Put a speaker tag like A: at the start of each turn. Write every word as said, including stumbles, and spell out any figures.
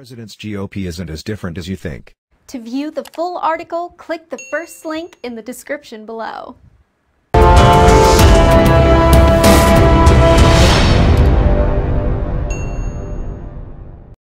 A: President's G O P isn't as different as you think.
B: To view the full article, click the first link in the description below.